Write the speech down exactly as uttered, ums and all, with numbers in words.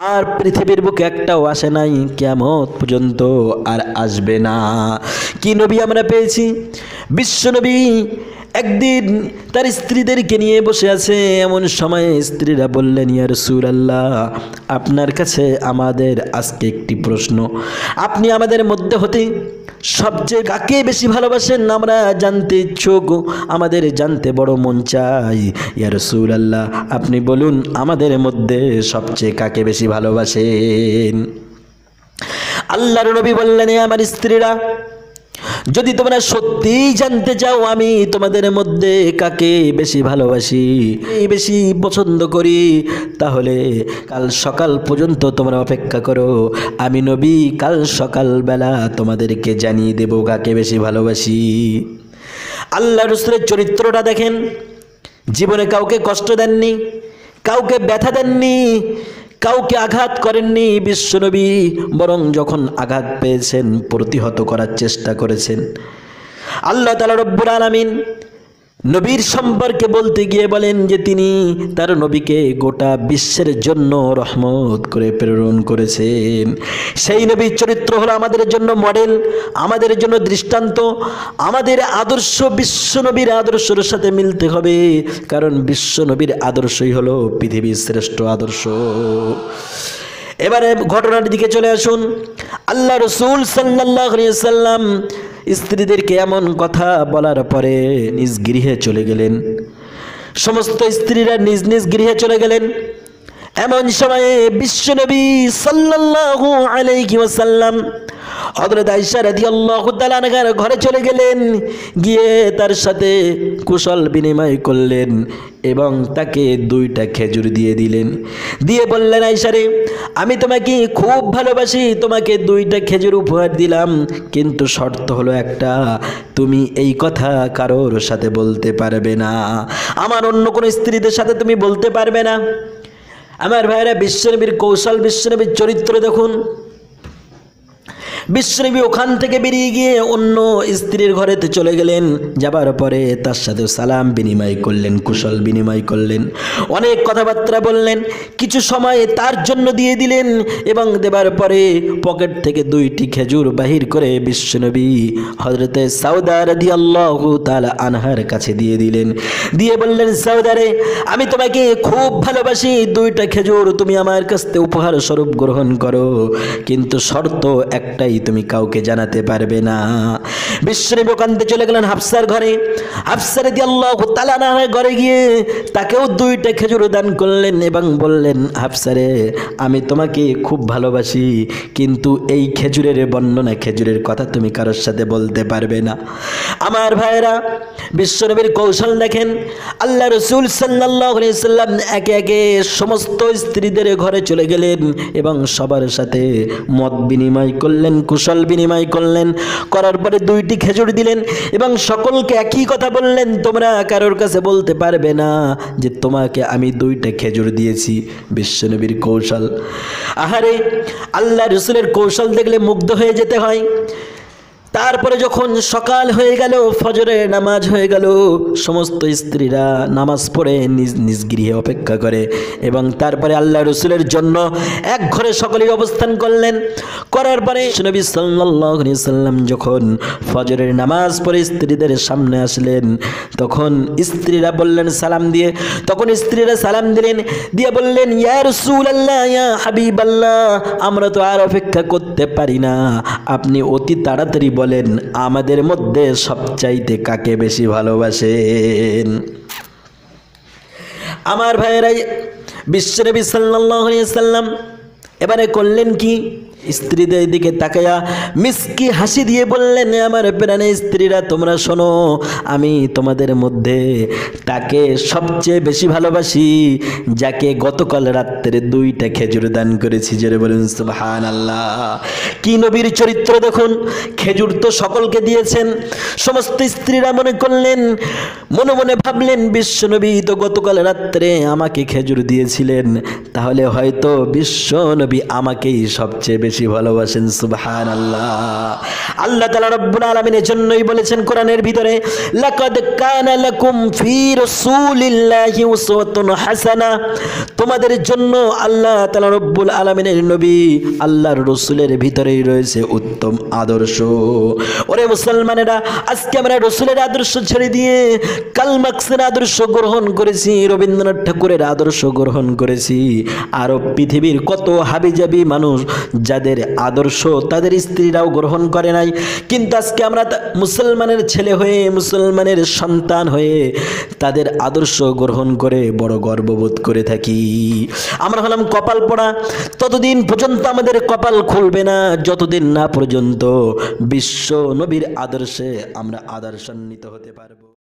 আর পৃথিবীর বুকে একটাও আসে নাই, কিয়ামত পর্যন্ত আর আসবে না। কি নবী আমরা পেয়েছি? বিশ্ব নবী একদিন তার স্ত্রীদেরকে নিয়ে বসে আছে, এমন সময় স্ত্রীরা বললেন, ইয়া রাসূলুল্লাহ, আপনার কাছে আমাদের আজকে একটি প্রশ্ন। আপনি আমাদের মধ্যে হতে সবচেয়ে কাকে বেশি ভালোবাসেন আমরা জানতে ইচ্ছুক, আমাদের জানতে বড় মন চাই। ইয়া রাসূলুল্লাহ, আপনি বলুন আমাদের মধ্যে সবচেয়ে কাকে বেশি ভালোবাসেন? আল্লাহর নবী বললেন, আমার স্ত্রীরা, যদি তোমরা সত্যিই জানতে চাও আমি তোমাদের মধ্যে কাকে বেশি ভালোবাসি, বেশি পছন্দ করি, তাহলে কাল সকাল পর্যন্ত তোমরা অপেক্ষা করো। আমি নবী কাল সকালবেলা তোমাদেরকে জানিয়ে দেব কাকে বেশি ভালোবাসি। আল্লাহ রাসূলের চরিত্রটা দেখেন, জীবনে কাউকে কষ্ট দেননি, কাউকে ব্যথা দেননি, কাউকে আঘাত করেননি বিশ্বনবী, বরং যখন আঘাত পেয়েছেন প্রতিহত করার চেষ্টা করেছেন। আল্লাহ তাআলা রব্বুল আলামিন নবীর সম্পর্কে বলতে গিয়ে বলেন যে তিনি তার নবীকে গোটা বিশ্বের জন্য রহমত করে প্রেরণ করেছেন। সেই নবীর চরিত্র হলো আমাদের জন্য মডেল, আমাদের জন্য দৃষ্টান্ত। আমাদের আদর্শ বিশ্ব নবীর আদর্শের সাথে মিলতে হবে, কারণ বিশ্ব নবীর আদর্শই হলো পৃথিবীর শ্রেষ্ঠ আদর্শ। এবারে ঘটনার দিকে চলে আসুন। আল্লাহ রাসূল সাল্লাল্লাহু আলাইহি ওয়াসাল্লাম স্ত্রীদেরকে এমন কথা বলার পরে নিজ গৃহে চলে গেলেন। সমস্ত স্ত্রীরা নিজ নিজ গৃহে চলে গেলেন। এমন সময়ে বিশ্বনবী সাল্লাল্লাহু আলাইহি ওয়াসাল্লাম হযরত আয়েশা রাদিয়াল্লাহু তাআলা আনহার ঘরে চলে গেলেন, গিয়ে তার সাথে কুশল বিনিময় করলেন এবং তাকে দুইটা খেজুর দিয়ে দিলেন। দিয়ে বললেন, আয়েশা রে, আমি তোমাকে খুব ভালোবাসি, তোমাকে দুইটা খেজুর উপহার দিলাম, কিন্তু শর্ত হলো একটা, তুমি এই কথা কারোর সাথে বলতে পারবে না, আমার অন্য কোনো স্ত্রীদের সাথে তুমি বলতে পারবে না। আমার ভাইরা, বিশ্বনবীর কৌশল, বিশ্বনবীর চরিত্র দেখুন। বিশ্বনবী ওখান থেকে বেরিয়ে গিয়ে অন্য স্ত্রীর ঘরেতে চলে গেলেন। যাবার পরে তার সাথে সালাম বিনিময় করলেন, কুশল বিনিময় করলেন, অনেক কথাবার্তা বললেন, কিছু সময় তার জন্য দিয়ে দিলেন এবং দেবার পরে পকেট থেকে দুইটি খেজুর বাহির করে বিশ্বনবী হযরতে সাউদা রাদিয়াল্লাহু তাআলা আনহার কাছে দিয়ে দিলেন। দিয়ে বললেন, সাউদা রে, আমি তোমাকে খুব ভালোবাসি, দুইটা খেজুর তুমি আমার কাছ থেকে উপহার স্বরূপ গ্রহণ করো, কিন্তু শর্ত একটাই, তুমি কাউকে জানাতে পারবে না। বিশ্বনবী ওখানে চলে গেলেন হাফসার ঘরে। হাফসা রাদিয়াল্লাহু তাআলা আনহার ঘরে গিয়ে তাকেও দুইটা খেজুর দান করলেন এবং বললেন, হাফসা রে, আমি তোমাকে খুব ভালোবাসি, কিন্তু এই খেজুরের বর্ণনা, খেজুরের কথা তুমি কারোর সাথে বলতে পারবে না। আমার ভাইরা, বিশ্বনবীর কৌশল দেখেন। আল্লাহ রাসূল সাল্লাল্লাহু আলাইহি সাল্লাম একে একে সমস্ত স্ত্রীদের ঘরে চলে গেলেন এবং সবার সাথে মত বিনিময় করলেন, কুশল বিনিময় করলেন, করার পরে দুইটি খেজুর দিলেন এবং সকলকে একই কথা বললেন, তোমরা কারোর কাছে বলতে পারবে না যে তোমাকে আমি দুইটা খেজুর দিয়েছি। বিশ্বনবীর কৌশল, আহারে, আল্লাহ রাসূলের কৌশল দেখলে মুগ্ধ হয়ে যেতে হয়। তারপরে যখন সকাল হয়ে গেল, ফজরের নামাজ হয়ে গেল, সমস্ত স্ত্রীরা নামাজ পড়ে নিজ নিজ গৃহে অপেক্ষা করে এবং তারপরে আল্লাহ রাসূলের জন্য এক ঘরে সকলেই অবস্থান করলেন। করার পরে নবী সাল্লাল্লাহু আলাইহি সাল্লাম যখন ফজরের নামাজ পড়ে স্ত্রীদের সামনে আসলেন, তখন স্ত্রীরা বললেন সালাম দিয়ে, তখন স্ত্রীরা সালাম দিলেন, দিয়ে বললেন, ইয়া রাসূলুল্লাহ, ইয়া হাবিবাল্লাহ, আমরা তো আর অপেক্ষা করতে পারি না, আপনি অতি তাড়াতাড়ি বলেন আমাদের মধ্যে সবচাইতে কাকে বেশি ভালোবাসেন। আমার ভাইয়েরা, বিশ্বনবী সাল্লাল্লাহু আলাইহি সাল্লাম এবারে করলেন কি, স্ত্রীদের দিকে তাকায়া মিষ্টি হাসি দিয়ে বললেন, আমার প্রাণের স্ত্রীরা, তোমরা শোনো, আমি তোমাদের মধ্যে তাকে সবচেয়ে বেশি ভালোবাসি যাকে গতকাল রাত্রে দুইটা খেজুর দান করেছি। জোরে বলুন সুবহানাল্লাহ। কি নবীর চরিত্র দেখুন। খেজুর তো সকলকে দিয়েছেন। সমস্ত স্ত্রীরা মনে করলেন, মনে মনে ভাবলেন, বিশ্বনবী তো গতকাল রাত্রে আমাকে খেজুর দিয়েছিলেন, তাহলে হয়তো বিশ্বনবী আমাকেই সবচেয়ে বেশি বেশি ভালোবাসেন। সুবহানাল্লাহ। আল্লাহ তাআলা রব্বুল আলামিন এর জন্যই বলেছেন কোরআনের ভিতরে, লাকাদ কানা লাকুম ফি রাসূলিল্লাহি উসওয়াতুন হাসানা, তোমাদের জন্য আল্লাহ তাআলা রব্বুল আলামিনের নবী আল্লাহর রাসূলের ভিতরেই রয়েছে উত্তম আদর্শ। ওরে মুসলমানেরা, আজকে আমরা রাসূলের আদর্শ ছেড়ে দিয়ে কার্ল মার্কসের আদর্শ গ্রহণ করেছি, রবীন্দ্রনাথ ঠাকুরের আদর্শ গ্রহণ করেছি। আরো পৃথিবীর কত হাবিজাবি মানুষ যাদের আদর্শ তাদের স্ত্রীরাও গ্রহণ করে নাই, কিন্তু আজকে আমরা মুসলমানের ছেলে হয়ে, মুসলমানের সন্তান হয়ে তাদের আদর্শ গ্রহণ করে বড় গর্ববোধ করে থাকি। আমরা হলাম কপাল পোড়া। ততদিন পর্যন্ত আমাদের কপাল খুলবে না যতদিন না পর্যন্ত বিশ্ব নবীর আদর্শে আমরা আদর্শান্বিত হতে পারবো।